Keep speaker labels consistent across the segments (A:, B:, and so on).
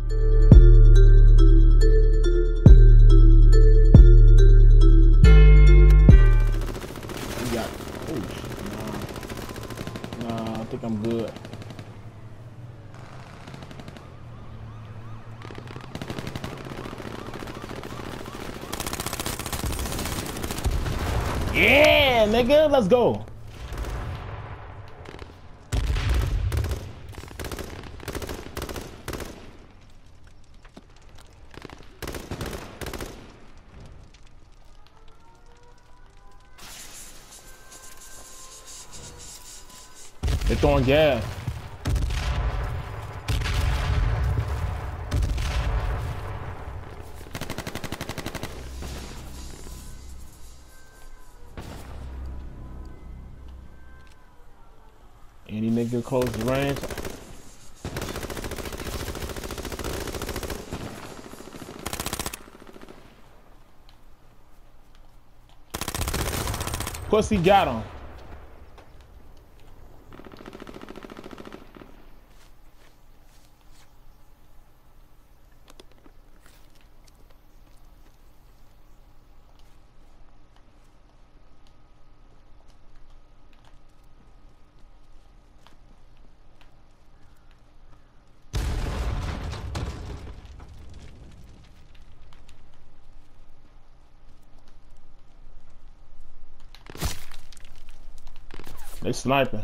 A: Nah, I think I'm good. Yeah, nigga, let's go. They're throwing gas. Any nigga close the range. Pussy got him. They sniping.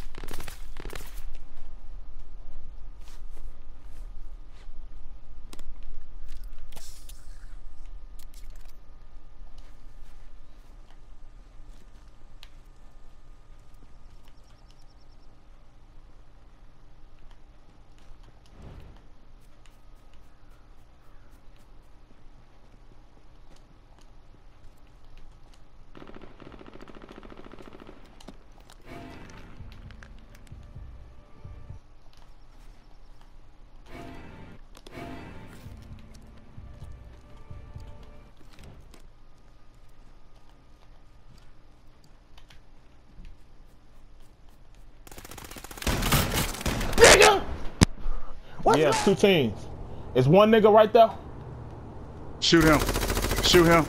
A: What? Yeah, it's two teams. It's one nigga right there.
B: Shoot him. Shoot him.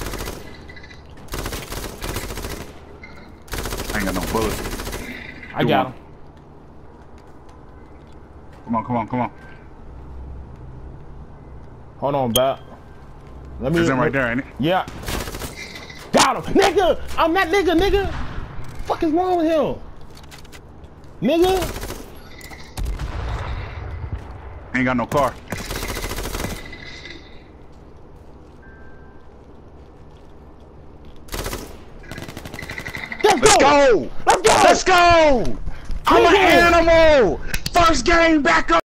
B: I ain't got no bullets.
A: I got him.
B: Come on, come on, come on.
A: Hold on, Bat. Let me.
B: Is him right there, ain't it?
A: Yeah. Got him, nigga. I'm that nigga, nigga. Fuck is wrong with him, nigga?
B: Ain't got no car.
A: Let's go! Let's go!
B: Let's go! I'm an animal! First game back up!